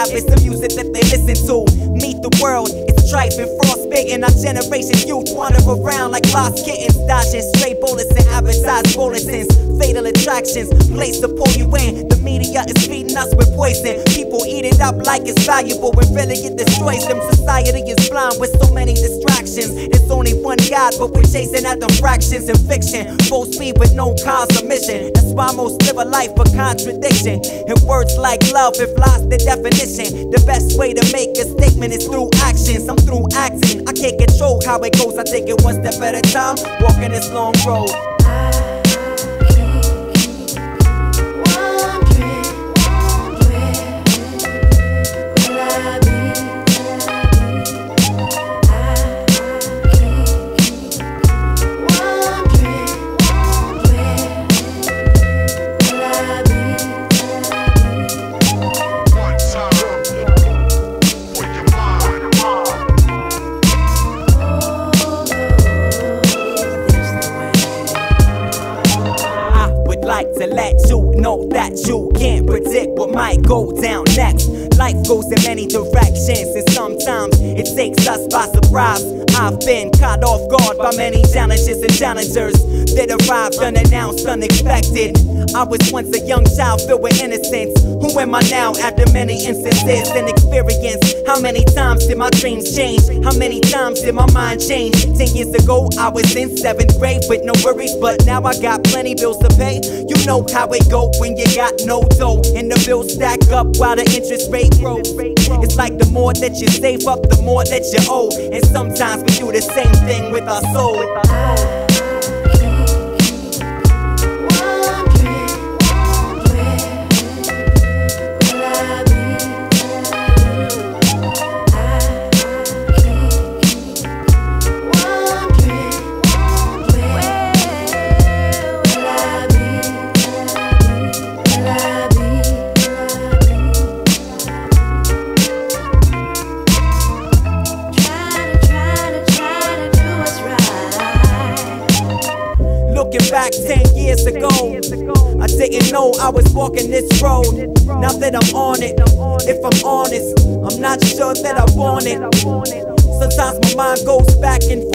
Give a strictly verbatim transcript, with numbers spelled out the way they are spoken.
rap is the music that they listen to. Meet the world, it's trife and frostbitten. Our generation youth wander around like lost kittens, dodging stray bullets and advertised bulletins. Fatal attractions, place to pull you in. The media is feeding us with poison. People eat it up like it's valuable when really it destroys them. Society is blind with so many distractions. There's only one God, but we're chasing at the fractions in fiction. Full speed with no cause or mission. That's why most live a life of contradiction. And words like love have lost their definition. The best way to make a statement is through actions. I'm through acting. I can't control how it goes. I take it one step at a time, walking this long road. Like to let you know that you can't predict what might go down next. Life goes in many directions, and sometimes it takes us by surprise. I've been caught off guard by many challenges and challengers that arrived unannounced, unexpected. I was once a young child filled with innocence. Who am I now after many instances and experience? How many times did my dreams change? How many times did my mind change? Ten years ago I was in seventh grade with no worries, but now I got plenty bills to pay. You know how it go when you got no dough, and the bills stack up while the interest rate grows. It's like the more that you save up, the more that you owe. And sometimes we do the same thing with our soul. Looking back ten years ago, I didn't know I was walking this road. Now that I'm on it, if I'm honest, I'm not sure that I want it. Sometimes my mind goes back and